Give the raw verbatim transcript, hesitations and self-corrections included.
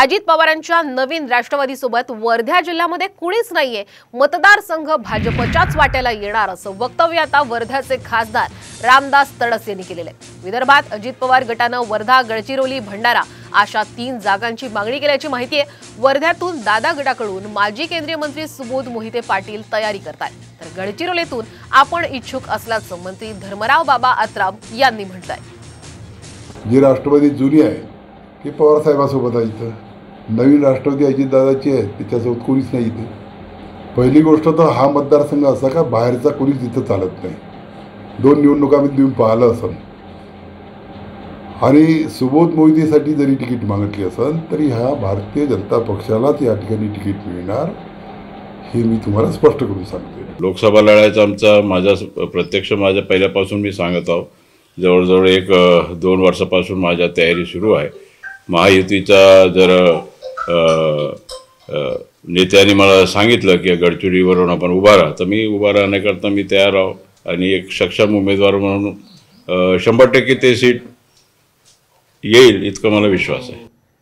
अजित पवारांच्या नवीन राष्ट्रवादीसोबत वर्धा जिल्ह्यामध्ये कुणीच नाहीये, मतदारसंघ भाजपच्याच वाट्याला येणार असं वक्तव्य आता वर्ध्याचे खासदार रामदास तडस यांनी केलेले आहे। विदर्भात अजित पवार गटानं वर्धा, गडचिरोली, भंडारा अशा तीन जागांची मागणी केल्याची माहिती आहे। वर्ध्यातून दादा गटाकडून माजी केंद्रीय मंत्री सुबोध मोहिते पाटील तयारी करतायत, तर गडचिरोलीतून आपण इच्छुक असल्याचं मंत्री धर्मराव बाबा आत्राम यांनी म्हटलंय। जी राष्ट्रवादी जुनी आहे ते पवार साहेबांसोबत आहे, इथं नवीन राष्ट्रवादी अजितदादाची आहे त्याच्यासोबत कोणीच नाही इथे। पहिली गोष्ट तर हा मतदारसंघ असा का बाहेरचा कोणीच इथं चालत नाही, दोन निवडणुकांमध्ये देऊन पाहिलं असेल। आणि सुबोध मोहितेसाठी जरी तिकीट मागितली असेल तरी ह्या भारतीय जनता पक्षालाच या ठिकाणी तिकीट मिळणार, हे मी तुम्हाला स्पष्ट करून सांगते। लोकसभा लढायचा आमचा माझा प्रत्यक्ष माझ्या पहिल्यापासून मी सांगत आहो, जवळजवळ एक दोन वर्षापासून माझ्या तयारी सुरू आहे। महायुतीचा जर नेत्यांनी मला सांगितलं की गडचिरोलीवरून आपण उभा राहा, तर मी उभा राहण्याकरता मी तयार आहो आणि एक सक्षम उमेदवार म्हणून शंभर टक्के ते सीट येईल इतका मला विश्वास आहे।